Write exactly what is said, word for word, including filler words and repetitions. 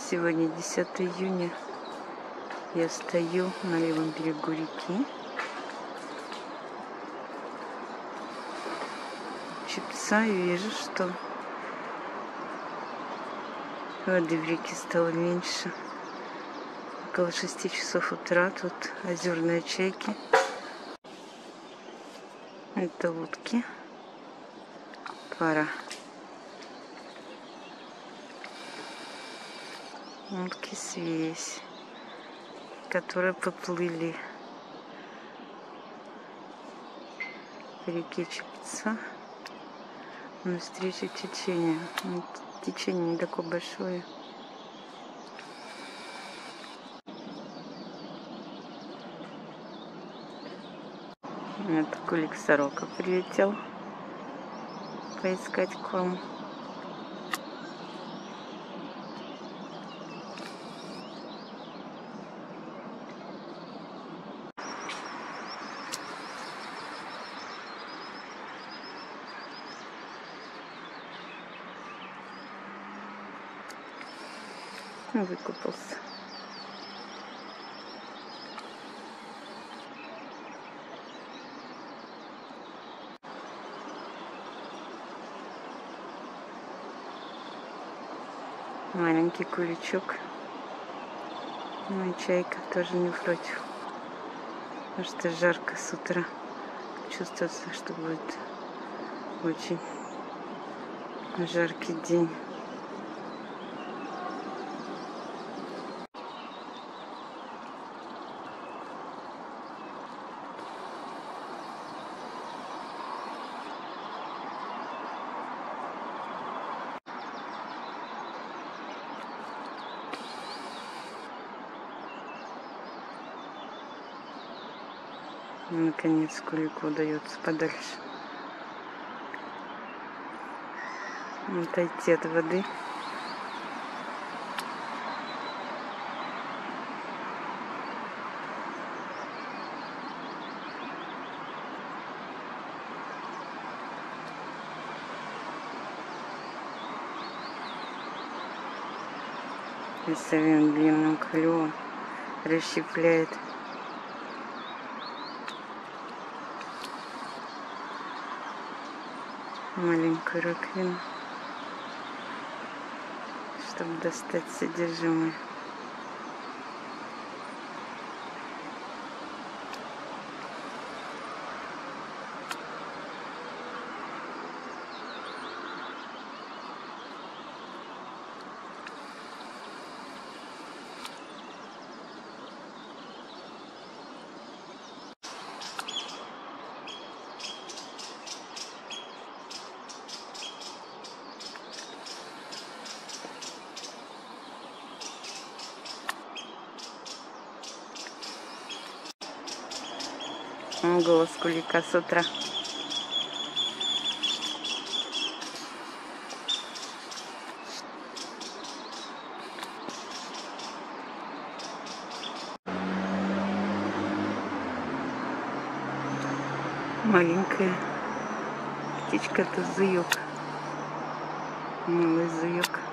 Сегодня десятое июня. Я стою на левом берегу реки. Чепца, и вижу, что воды в реке стало меньше. Около шести часов утра. Тут озерные чайки. Это утки. Пара. Утки свесь, которые поплыли по реке Чепца навстречу течению. Течение не такое большое. Это кулик сорока прилетел поискать корм. Выкупался. Маленький куличок. Ну и чайка тоже не против. Потому что жарко с утра. Чувствуется, что будет очень жаркий день. Наконец кулику удается подальше отойти от воды. И своим длинным клювом расщепляет маленькую раковину, чтобы достать содержимое. Голос кулика с утра. Маленькая птичка, это зуёк. Малый зуёк.